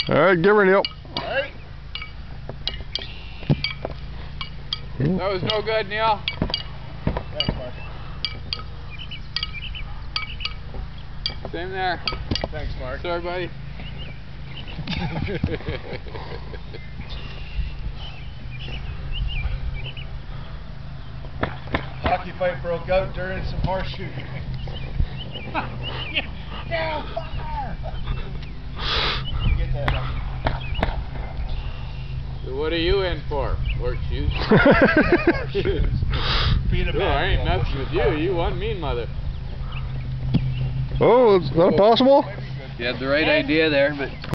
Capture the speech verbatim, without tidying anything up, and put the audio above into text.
Alright, give her Neil. Alright. That was no good, Neil. Thanks, Mark. Same there. Thanks, Mark. Sorry, buddy. Hockey fight broke out during some horseshoe games. Yeah, fire! You get that. So what are you in for? Horseshoes? Horseshoes. Beat a No, man, I ain't Neil. messing with you. You one mean mother. Oh, is that possible? You had the right idea there, but